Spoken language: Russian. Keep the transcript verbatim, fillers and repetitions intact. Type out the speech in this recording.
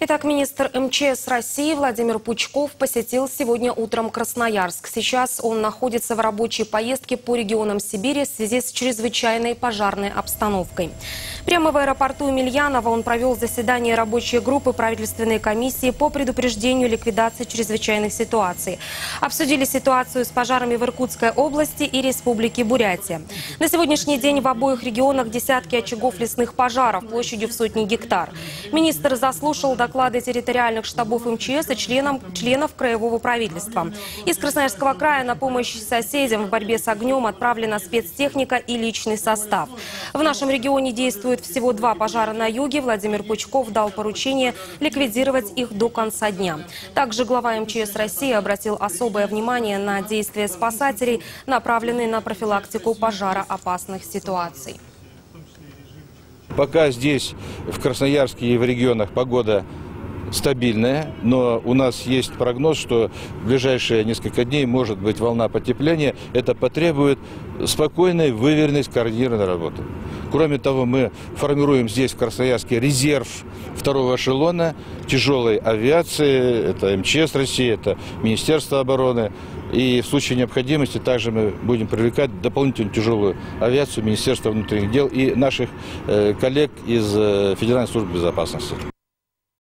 Итак, министр эм че эс России Владимир Пучков посетил сегодня утром Красноярск. Сейчас он находится в рабочей поездке по регионам Сибири в связи с чрезвычайной пожарной обстановкой. Прямо в аэропорту Емельянова он провел заседание рабочей группы правительственной комиссии по предупреждению и ликвидации чрезвычайных ситуаций. Обсудили ситуацию с пожарами в Иркутской области и Республике Бурятия. На сегодняшний день в обоих регионах десятки очагов лесных пожаров площадью в сотни гектар. Министр заслушал доклады территориальных штабов эм че эс и членам, членов краевого правительства. Из Красноярского края на помощь соседям в борьбе с огнем отправлена спецтехника и личный состав. В нашем регионе действует всего два пожара на юге. Владимир Пучков дал поручение ликвидировать их до конца дня. Также глава эм че эс России обратил особое внимание на действия спасателей, направленные на профилактику пожароопасных ситуаций. Пока здесь, в Красноярске и в регионах, погода стабильная, но у нас есть прогноз, что в ближайшие несколько дней может быть волна потепления. Это потребует спокойной, выверенной, скоординированной работы. Кроме того, мы формируем здесь, в Красноярске, резерв второго эшелона тяжелой авиации. Это эм че эс России, это Министерство обороны. И в случае необходимости также мы будем привлекать дополнительную тяжелую авиацию Министерства внутренних дел и наших э, коллег из э, Федеральной службы безопасности.